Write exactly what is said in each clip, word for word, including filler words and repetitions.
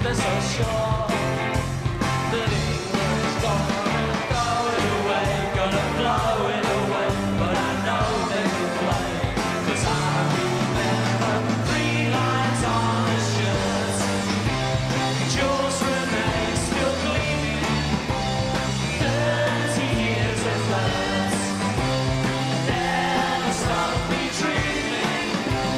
they're so sure that England's gonna go it away, gonna blow it away. But I know they can play, 'cause I remember three lines on the shirt. Jules Rimet still gleaming, thirty years of hurts never stopped me dreaming.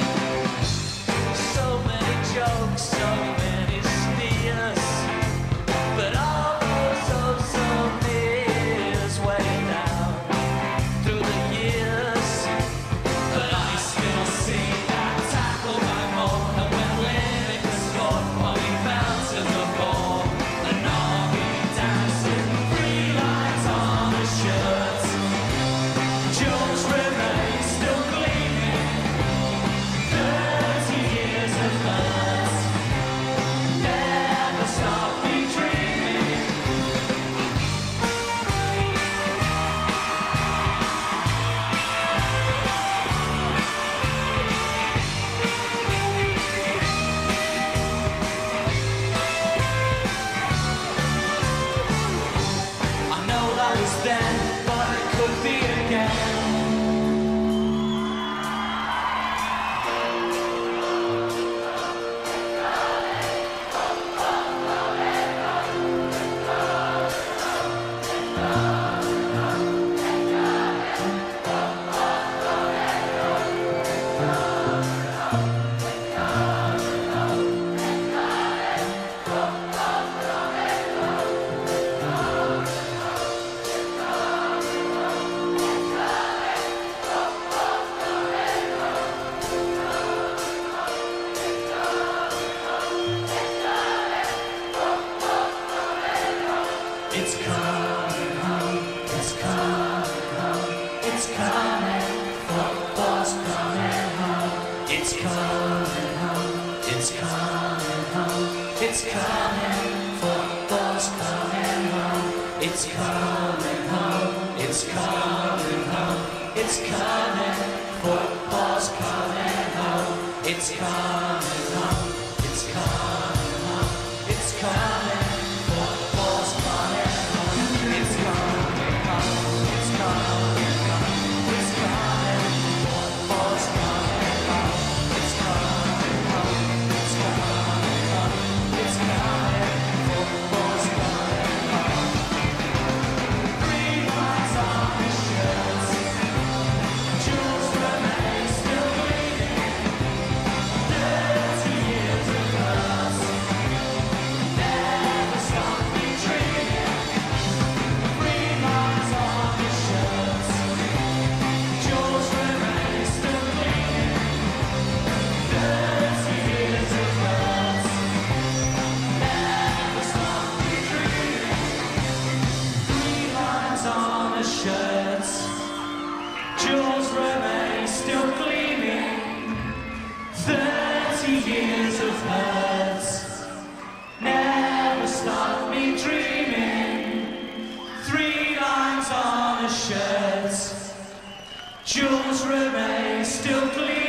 So many jokes, so many sneers, but all those oh so nears way down through the years. But I still see that tackle by Moore, and when Linekar scored, while he bounced the ball, and all he dancing, three lines on his shirt. Jules Rimet still gleaming, thirty years of hurt never stopped me dreaming. I know that was then, but it could be again. It's coming home, it's coming home, it's coming, football's coming home. It's coming home, it's coming home, it's coming, football's coming home. It's coming home, it's coming home, it's coming, football's coming home. It's coming home, it's coming home, it's coming, football's coming home. It's coming home, it's coming home, it's coming, football's coming home. It's coming home, it's coming home, it's coming, football's coming home. Three lines on his shirts, Jules Rimet still gleaming, thirty years of hurts never stopped me dreaming. Three lines on his shirts, Jules Rimet still gleaming, thirty years of hurts never stopped me dreaming. Three lines on his shirts, Jules Rimet still gleaming, thirty years of hurts never stopped me dreaming. Three lines on his shirts, Jules Rimet still gleaming.